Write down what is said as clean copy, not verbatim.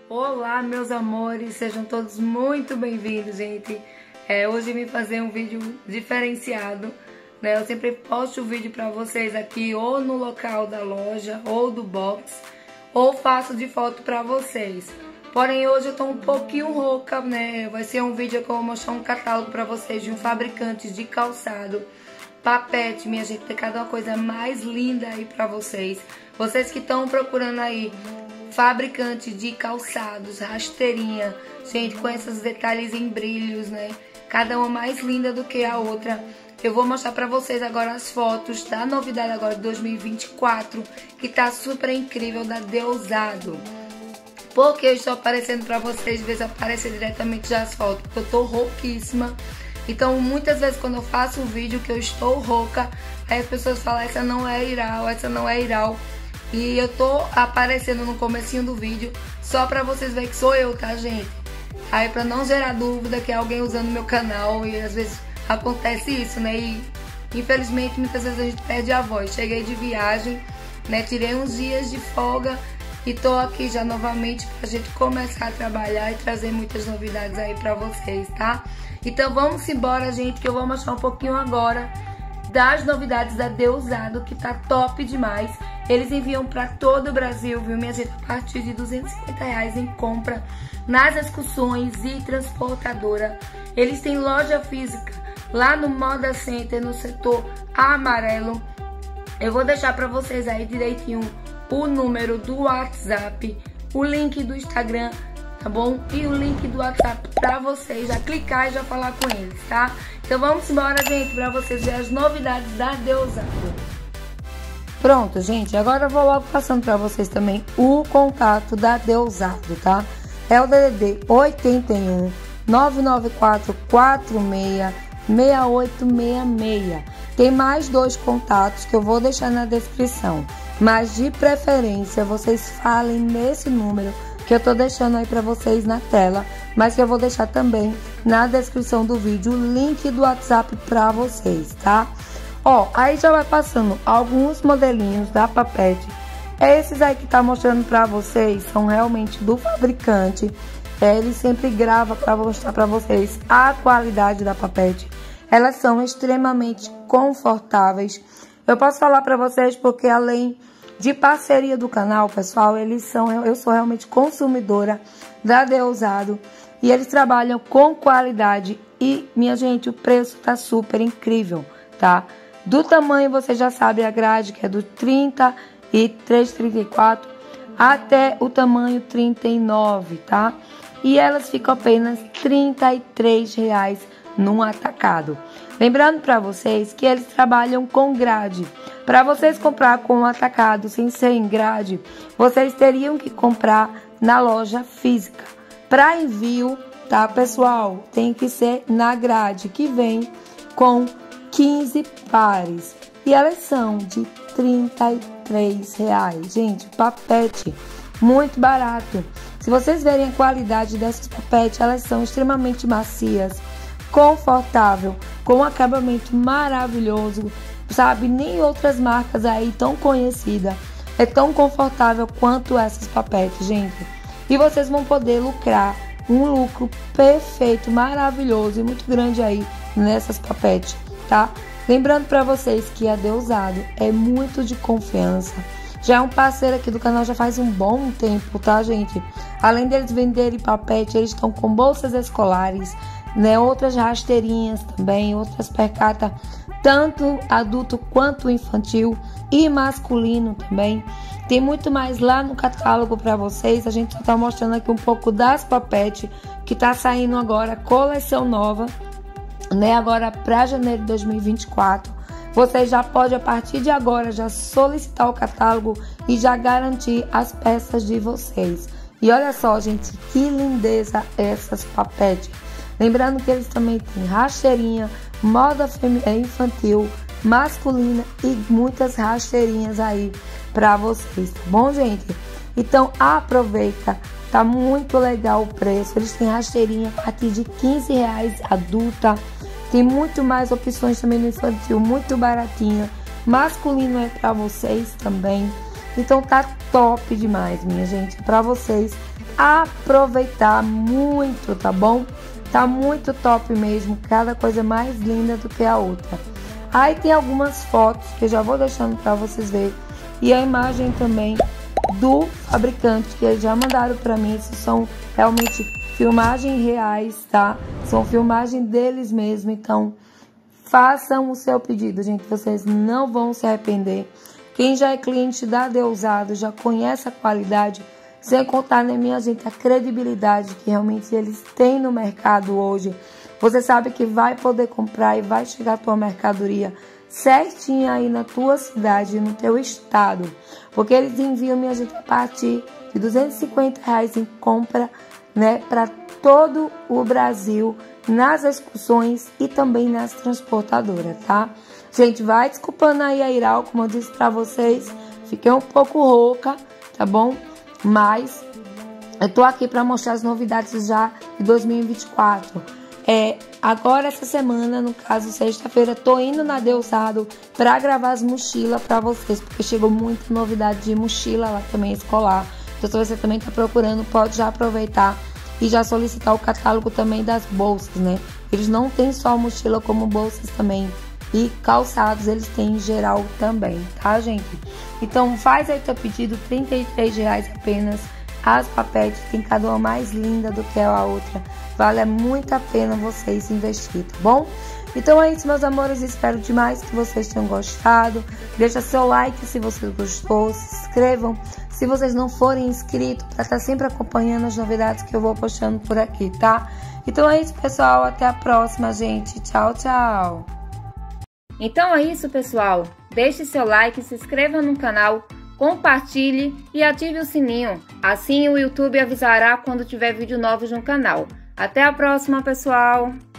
Olá, meus amores, sejam todos muito bem-vindos, gente. Hoje eu vim fazer um vídeo diferenciado, né? Eu sempre posto o vídeo pra vocês aqui ou no local da loja ou do box, ou faço de foto pra vocês. Porém, hoje eu tô um pouquinho rouca, né? Vai ser um vídeo que eu vou mostrar um catálogo pra vocês de um fabricante de calçado. Papete, minha gente, tem cada coisa mais linda aí pra vocês. Vocês que estão procurando aí fabricante de calçados, rasteirinha, gente, com esses detalhes em brilhos, né? Cada uma mais linda do que a outra. Eu vou mostrar pra vocês agora as fotos da novidade agora de 2024, que tá super incrível, da Deusado. Porque eu estou aparecendo pra vocês, de vez aparecer diretamente já as fotos, porque eu tô rouquíssima. Então, muitas vezes quando eu faço um vídeo que eu estou rouca, aí as pessoas falam, essa não é Iral, essa não é Iral. E eu tô aparecendo no comecinho do vídeo só pra vocês verem que sou eu, tá, gente? Aí pra não gerar dúvida que é alguém usando meu canal, e às vezes acontece isso, né? E infelizmente muitas vezes a gente perde a voz. Cheguei de viagem, né? Tirei uns dias de folga e tô aqui já novamente pra gente começar a trabalhar e trazer muitas novidades aí pra vocês, tá? Então vamos embora, gente, que eu vou mostrar um pouquinho agora das novidades da Deusado, que tá top demais. Eles enviam pra todo o Brasil, viu, minha gente? A partir de R$250 em compra nas excursões e transportadora. Eles têm loja física lá no Moda Center, no setor amarelo. Eu vou deixar pra vocês aí direitinho o número do WhatsApp, o link do Instagram, tá bom? E o link do WhatsApp pra vocês já clicar e já falar com eles, tá? Então vamos embora, gente, pra vocês verem as novidades da Deusado. Pronto, gente, agora eu vou logo passando pra vocês também o contato da Deusado, tá? É o DDD 81 994 46 6866. Tem mais dois contatos que eu vou deixar na descrição, mas de preferência vocês falem nesse número que eu tô deixando aí pra vocês na tela, mas que eu vou deixar também na descrição do vídeo o link do WhatsApp pra vocês, tá? Ó, aí já vai passando alguns modelinhos da Papete. Esses aí que tá mostrando pra vocês são realmente do fabricante. Ele sempre grava pra mostrar pra vocês a qualidade da Papete. Elas são extremamente confortáveis. Eu posso falar pra vocês porque além de parceria do canal, pessoal, eu sou realmente consumidora da Deusado e eles trabalham com qualidade e, minha gente, o preço tá super incrível, tá? Do tamanho, você já sabe, a grade que é do 33, 34 até o tamanho 39, tá? E elas ficam apenas R$33 num atacado. Lembrando para vocês que eles trabalham com grade. Para vocês comprar com atacado sem ser em grade, vocês teriam que comprar na loja física. Para envio, tá, pessoal? Tem que ser na grade, que vem com 15 pares. E elas são de R$33. Gente, papete muito barato. Se vocês verem a qualidade dessas papetes, elas são extremamente macias, confortável, com um acabamento maravilhoso, sabe? Nem outras marcas aí tão conhecidas é tão confortável quanto essas papetes, gente. E vocês vão poder lucrar um lucro perfeito, maravilhoso e muito grande aí nessas papetes, tá? Lembrando para vocês que a Deusado é muito de confiança. Já é um parceiro aqui do canal já faz um bom tempo, tá, gente? Além deles venderem papete, eles estão com bolsas escolares, né? Outras rasteirinhas também, outras percatas, tanto adulto quanto infantil e masculino também. Tem muito mais lá no catálogo para vocês. A gente só tá mostrando aqui um pouco das papetes que tá saindo agora, coleção nova, né? Agora para janeiro de 2024. Vocês já podem, a partir de agora, já solicitar o catálogo e já garantir as peças de vocês. E olha só, gente, que lindeza essas papetes. Lembrando que eles também têm rasteirinha, moda infantil, masculina e muitas rasteirinhas aí pra vocês, tá bom, gente? Então aproveita, tá muito legal o preço. Eles têm rasteirinha a partir de R$15 adulta. Tem muito mais opções também no infantil, muito baratinha. Masculino é pra vocês também. Então tá top demais, minha gente. Pra vocês aproveitar muito, tá bom? Tá muito top mesmo, cada coisa mais linda do que a outra. Aí tem algumas fotos que eu já vou deixando para vocês verem. E a imagem também do fabricante, que eles já mandaram para mim. Isso são realmente filmagens reais, tá? São filmagens deles mesmo. Então, façam o seu pedido, gente. Vocês não vão se arrepender. Quem já é cliente da Deusado, já conhece a qualidade, sem contar, né, minha gente, a credibilidade que realmente eles têm no mercado hoje. Você sabe que vai poder comprar e vai chegar a tua mercadoria certinha aí na tua cidade, no teu estado. Porque eles enviam, minha gente, a partir de R$250 em compra, né, para todo o Brasil, nas excursões e também nas transportadoras, tá? Gente, vai desculpando aí a Iral, como eu disse pra vocês, fiquei um pouco rouca, tá bom? Mas eu tô aqui pra mostrar as novidades já de 2024. Agora essa semana, no caso sexta-feira, tô indo na Deusado pra gravar as mochilas pra vocês, porque chegou muita novidade de mochila lá também escolar. Então se você também tá procurando, pode já aproveitar e já solicitar o catálogo também das bolsas, né? Eles não têm só mochila, como bolsas também. E calçados eles têm em geral também, tá, gente? Então faz aí teu pedido, R$33 apenas. As papetes tem cada uma mais linda do que a outra. Vale muito a pena vocês investir, tá bom? Então é isso, meus amores. Espero demais que vocês tenham gostado. Deixa seu like se você gostou. Se inscrevam se vocês não forem inscritos, para estar sempre acompanhando as novidades que eu vou postando por aqui, tá? Então é isso, pessoal. Até a próxima, gente. Tchau, tchau. Então é isso, pessoal. Deixe seu like, se inscreva no canal, compartilhe e ative o sininho. Assim o YouTube avisará quando tiver vídeo novo no canal. Até a próxima, pessoal!